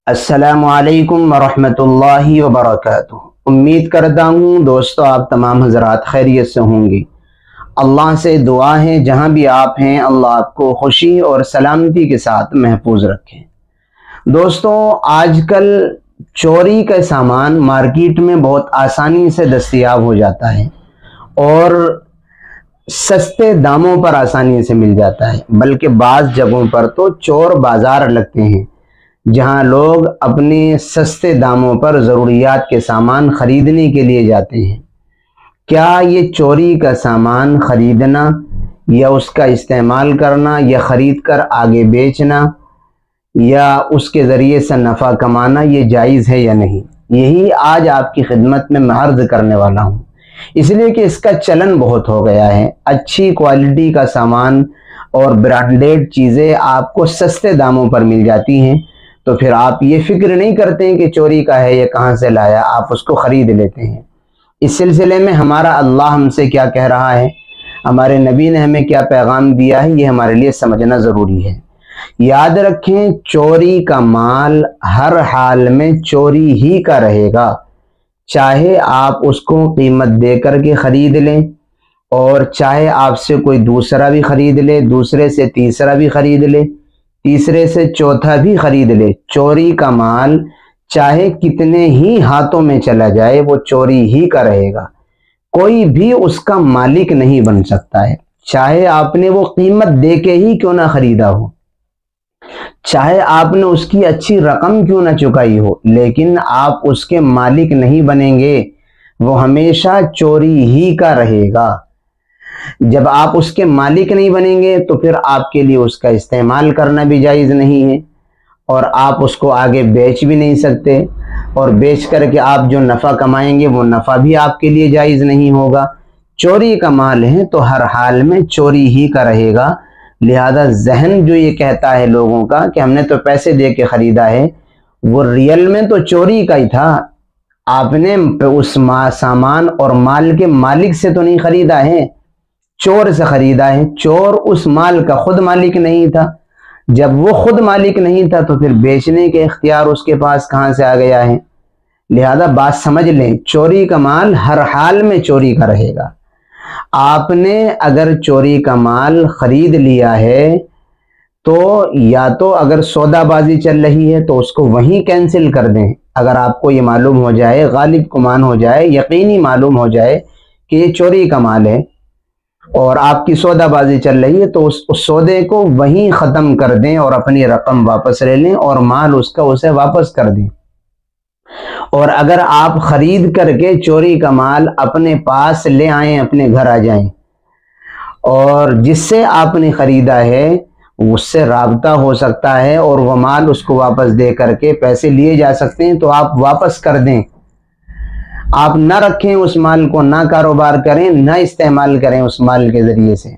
अस्सलामु अलैकुम वरहमतुल्लाहि वबरकातुह। उम्मीद करता हूँ दोस्तों आप तमाम हजरात खैरियत से होंगे। अल्लाह से दुआ है जहाँ भी आप हैं अल्लाह आपको खुशी और सलामती के साथ महफूज रखें। दोस्तों आजकल चोरी का सामान मार्केट में बहुत आसानी से दस्तयाब हो जाता है और सस्ते दामों पर आसानी से मिल जाता है, बल्कि बाज़ जगहों पर तो चोर बाजार लगते हैं जहां लोग अपने सस्ते दामों पर ज़रूरियात के सामान ख़रीदने के लिए जाते हैं। क्या ये चोरी का सामान ख़रीदना या उसका इस्तेमाल करना या ख़रीद कर आगे बेचना या उसके ज़रिए से नफ़ा कमाना ये जायज़ है या नहीं, यही आज आपकी खिदमत में मैं अर्ज़ करने वाला हूँ। इसलिए कि इसका चलन बहुत हो गया है। अच्छी क्वालिटी का सामान और ब्रांडेड चीज़ें आपको सस्ते दामों पर मिल जाती हैं, तो फिर आप ये फिक्र नहीं करते हैं कि चोरी का है या कहाँ से लाया, आप उसको ख़रीद लेते हैं। इस सिलसिले में हमारा अल्लाह हमसे क्या कह रहा है, हमारे नबी ने हमें क्या पैगाम दिया है, ये हमारे लिए समझना ज़रूरी है। याद रखें, चोरी का माल हर हाल में चोरी ही का रहेगा, चाहे आप उसको कीमत दे करके ख़रीद लें और चाहे आपसे कोई दूसरा भी ख़रीद ले, दूसरे से तीसरा भी ख़रीद ले, तीसरे से चौथा भी ख़रीद ले। चोरी का माल चाहे कितने ही हाथों में चला जाए वो चोरी ही का रहेगा, कोई भी उसका मालिक नहीं बन सकता है। चाहे आपने वो कीमत दे के ही क्यों ना ख़रीदा हो, चाहे आपने उसकी अच्छी रकम क्यों ना चुकाई हो, लेकिन आप उसके मालिक नहीं बनेंगे, वो हमेशा चोरी ही का रहेगा। जब आप उसके मालिक नहीं बनेंगे तो फिर आपके लिए उसका इस्तेमाल करना भी जायज़ नहीं है और आप उसको आगे बेच भी नहीं सकते, और बेच करके आप जो नफ़ा कमाएंगे वो नफ़ा भी आपके लिए जायज़ नहीं होगा। चोरी का माल है तो हर हाल में चोरी ही का रहेगा। लिहाजा जहन जो ये कहता है लोगों का कि हमने तो पैसे दे के ख़रीदा है, वो रियल में तो चोरी का ही था। आपने उस सामान और माल के मालिक से तो नहीं ख़रीदा है, चोर से ख़रीदा है। चोर उस माल का खुद मालिक नहीं था, जब वो खुद मालिक नहीं था तो फिर बेचने के इख्तियार उसके पास कहाँ से आ गया है। लिहाजा बात समझ लें, चोरी का माल हर हाल में चोरी का रहेगा। आपने अगर चोरी का माल ख़रीद लिया है तो या तो अगर सौदाबाजी चल रही है तो उसको वहीं कैंसिल कर दें। अगर आपको ये मालूम हो जाए, गालिब गुमान हो जाए, यकीनी मालूम हो जाए कि ये चोरी का माल है और आपकी सौदाबाजी चल रही है, तो उस सौदे को वहीं ख़त्म कर दें और अपनी रकम वापस ले लें और माल उसका उसे वापस कर दें। और अगर आप ख़रीद करके चोरी का माल अपने पास ले आएँ, अपने घर आ जाएं और जिससे आपने ख़रीदा है उससे राब्ता हो सकता है और वह माल उसको वापस दे करके पैसे लिए जा सकते हैं, तो आप वापस कर दें। आप ना रखें उस माल को, ना कारोबार करें, ना इस्तेमाल करें उस माल के ज़रिए से।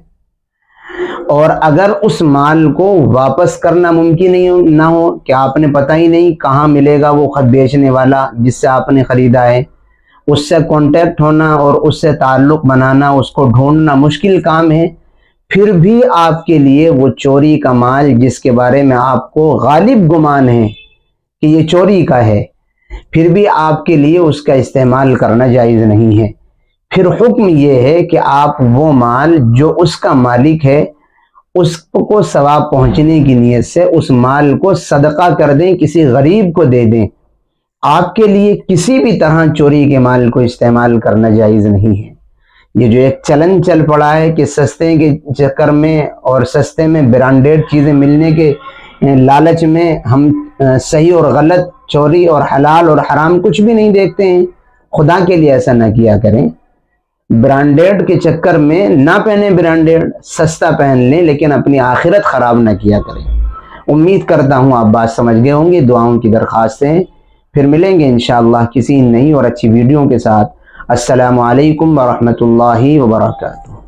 और अगर उस माल को वापस करना मुमकिन नहीं ना हो कि आपने पता ही नहीं कहाँ मिलेगा वो खत बेचने वाला जिससे आपने ख़रीदा है, उससे कांटेक्ट होना और उससे ताल्लुक़ बनाना, उसको ढूंढना मुश्किल काम है, फिर भी आपके लिए वो चोरी का माल जिसके बारे में आपको गालिब गुमान है कि ये चोरी का है, फिर भी आपके लिए उसका इस्तेमाल करना जायज़ नहीं है। फिर हुक्म ये है कि आप वो माल जो उसका मालिक है उसको सवाब पहुंचने की नीयत से उस माल को सदका कर दें, किसी गरीब को दे दें। आपके लिए किसी भी तरह चोरी के माल को इस्तेमाल करना जायज़ नहीं है। ये जो एक चलन चल पड़ा है कि सस्ते के चक्कर में और सस्ते में ब्रांडेड चीज़ें मिलने के लालच में हम सही और गलत, चोरी और हलाल और हराम कुछ भी नहीं देखते हैं। खुदा के लिए ऐसा ना किया करें। ब्रांडेड के चक्कर में ना पहने ब्रांडेड, सस्ता पहन लें, लेकिन अपनी आखिरत ख़राब ना किया करें। उम्मीद करता हूँ आप बात समझ गए होंगे। दुआओं की दरख्वास्त है, फिर मिलेंगे इंशाअल्लाह किसी नई और अच्छी वीडियो के साथ। अस्सलामु अलैकुम वरहमतुल्लाहि वबरकातुहू।